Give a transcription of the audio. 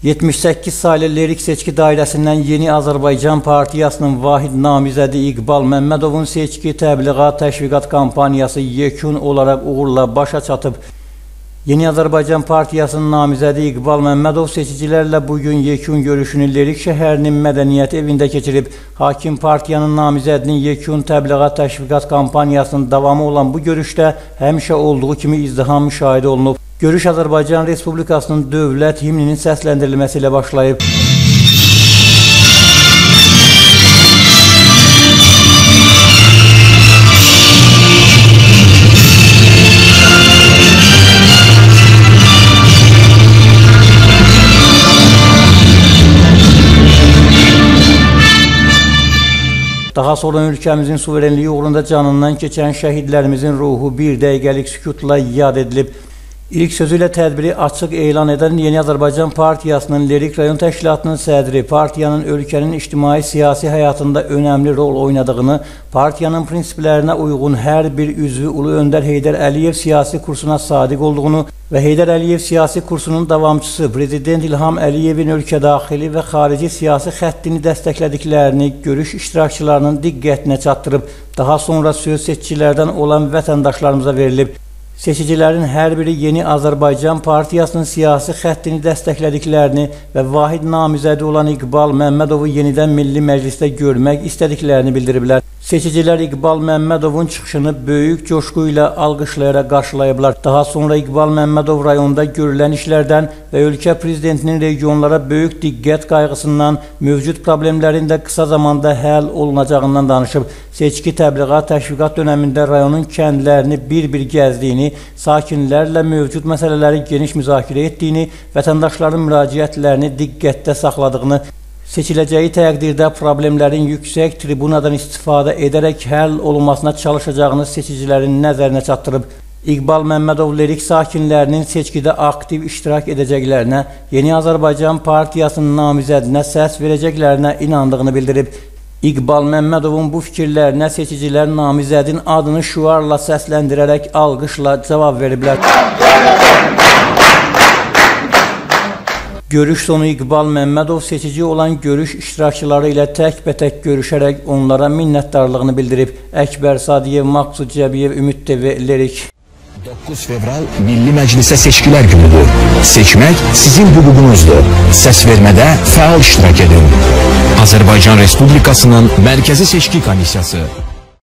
78 saylı Lerik seçki dairəsindən Yeni Azərbaycan Partiyasının vahid namizədi İqbal Məmmədovun seçki təbliğat təşviqat kampaniyası yekun olaraq uğurla başa çatıb. Yeni Azərbaycan Partiyasının namizədi İqbal Məmmədov seçicilərlə bugün yekun görüşünü Lerik şəhərinin mədəniyyət evində keçirib. Hakim partiyanın namizədinin yekun təbliğat təşviqat kampaniyasının davamı olan bu görüşdə həmişə olduğu kimi izdiham müşahidə olunub. Görüş Azərbaycan Respublikasının dövlət himninin səsləndirilməsi ilə başlayıb. Daha sonra ölkəmizin suverenliyi uğrunda canından keçən şəhidlərimizin ruhu bir dəqiqəlik sükutla yad edilib. İlk sözüyle tədbiri açıq elan edən Yeni Azərbaycan Partiyasının Lerik rayon təşkilatının sədri, partiyanın ölkənin ictimai-siyasi həyatında önəmli rol oynadığını, partiyanın prinsiplərinə uyğun hər bir üzvü Ulu Öndər Heydər Əliyev siyasi kursuna sadiq olduğunu və Heydər Əliyev siyasi kursunun davamçısı Prezident İlham Əliyevin ölkədaxili və xarici siyasi xəttini dəstəklədiklərini görüş iştirakçılarının diqqətinə çatdırıb. Daha sonra söz seçicilərdən olan vətəndaşlarımıza verilib. Seçicilərin hər biri Yeni Azərbaycan Partiyasının siyasi xəttini dəstəklədiklərini və vahid namizədi olan İqbal Məmmədovu yenidən Milli Məclisdə görmək istədiklərini bildiriblər. Seçicilər İqbal Məmmədovun çıxışını böyük coşqu ilə alqışlayaraq qarşılayıblar. Daha sonra İqbal Məmmədov rayonda görülən işlərdən və ölkə prezidentinin regionlara böyük diqqət qayğısından, mövcud problemlərin də qısa zamanda həll olunacağından danışıb. Seçki təbliğat təşviqat dönəmində rayonun kəndlərini bir-bir gəzdiyini, sakinlərlə mövcud məsələləri geniş müzakirə etdiyini, vətəndaşların müraciətlərini diqqətdə saxladığını, seçiləcəyi təqdirdə problemlərin yüksək tribunadan istifadə edərək həll olunmasına çalışacağını seçicilərin nəzərinə çatdırıb. İqbal Məmmədov Lerik sakinlərinin seçkidə aktiv iştirak edəcəklərinə, Yeni Azərbaycan Partiyasının namizədinə səs verəcəklərinə inandığını bildirib. İqbal Məmmədovun bu fikirlərinə seçicilər namizədin adını şüarla səsləndirərək alqışla cavab veriblər. Görüş sonu İqbal Məmmədov seçici olan görüş iştirakçıları ilə təkbətək görüşərək onlara minnətdarlığını bildirib. Əkbər Sadiyev, Maqsud Cəbiyev, Ümid TV, Lerik. 9 fevral Milli Məclisə seçkilər günüdür. Seçmək sizin hüququnuzdur. Səs vermədə fəal iştirak edin. Azərbaycan Respublikasının Mərkəzi Seçki Komissiyası.